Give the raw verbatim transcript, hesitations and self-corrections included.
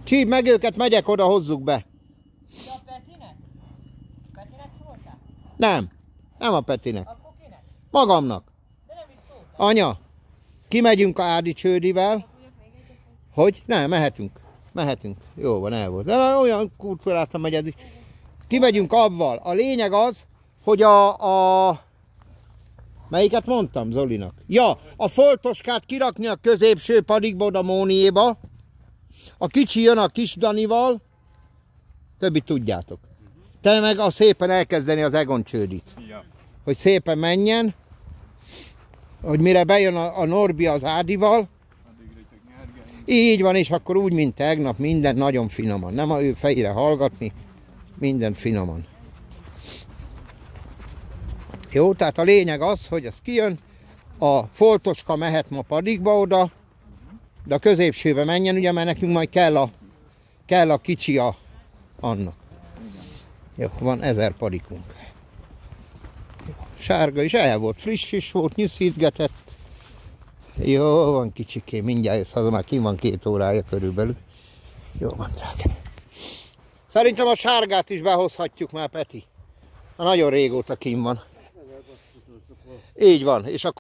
Csíp meg őket, megyek oda, hozzuk be. Ja, a Petinek? Petinek szóltál? Nem, nem a Petinek. Akkor kinek? Magamnak. De nem is szóltál. Anya, kimegyünk a Ádi Csődivel. Hogy? Nem, mehetünk. Mehetünk. Jó van, el volt. De olyan kultúráltan megy ez is. Kimegyünk avval. A lényeg az, hogy a... a... Melyiket mondtam Zolinak? Ja, a foltoskát kirakni a középső padikba, oda Móniéba. A kicsi jön a kis Danival. Többit tudjátok. Te meg a szépen elkezdeni az Egon Csődit. Ja. Hogy szépen menjen. Hogy mire bejön a, a Norbi az Ádival. Így van, és akkor úgy, mint tegnap, minden nagyon finoman. Nem a ő fejére hallgatni, minden finoman. Jó, tehát a lényeg az, hogy ez kijön, a foltoska mehet ma padikba oda, de a középsőbe menjen, ugye, mert nekünk majd kell a, kell a kicsi a, annak. Jó, van ezer padikunk. Jó, sárga is el volt, friss is volt, nyüszítgetett. Jó van kicsikém, mindjárt jössz haza, már kint van két órája körülbelül. Jó van, drága. Szerintem a sárgát is behozhatjuk már, Peti. Na, nagyon régóta kint van. Így van, és akkor